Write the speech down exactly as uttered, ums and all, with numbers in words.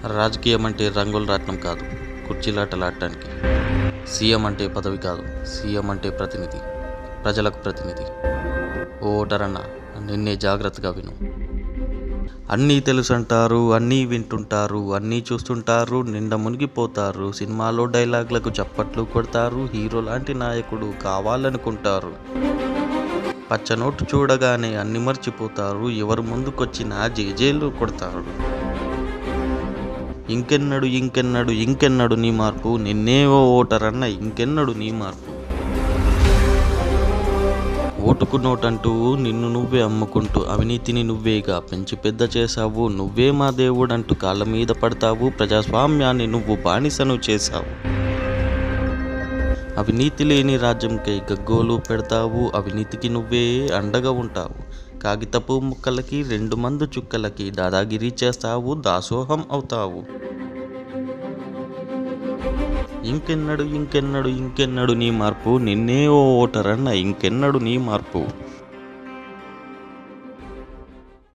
రాజకీయం అంటే రంగుల రాట్నం కాదు, కుర్చీలాటలాడటానికి. సీఎం అంటే పదవి కాదు, సీఎం అంటే ప్రతినిధి, ప్రజలకు ప్రతినిధి. ఓ ఓటరన్న, నిన్నే జాగ్రత్తగా విను. అన్నీ తెలుసంటారు, అన్నీ వింటుంటారు, అన్నీ చూస్తుంటారు, నిండా మునిగిపోతారు. సినిమాలో డైలాగ్లకు చప్పట్లు కొడతారు, హీరో లాంటి నాయకుడు కావాలనుకుంటారు. పచ్చనోటు చూడగానే అన్ని మర్చిపోతారు, ఎవరు ముందుకొచ్చినా జేజేలు కొడతారు. ఇంకెన్నడు ఇంకెన్నడు ఇంకెన్నడు నీ మార్పు, నిన్నే ఓ ఓటరన్న ఇంకెన్నడు నీ మార్పు. ఓటుకు నోటంటూ నిన్ను నువ్వే అమ్ముకుంటూ అవినీతిని నువ్వేగా పెంచి పెద్ద చేశావు. నువ్వే మా దేవుడంటూ కాళ్ళ మీద పడతావు, ప్రజాస్వామ్యాన్ని నువ్వు బానిసను చేశావు. అవినీతి లేని రాజ్యంకై గగ్గోలు పెడతావు, అవినీతికి నువ్వే అండగా ఉంటావు. కాగితపు ముక్కలకి రెండు మందు చుక్కలకి దాదాగిరి చేస్తావు, దాసోహం అవుతావు. ఇంకెన్నడు ఇంకెన్నడు ఇంకెన్నడు నీ మార్పు, నిన్నే ఓ ఓటరన్న ఇంకెన్నడు నీ మార్పు.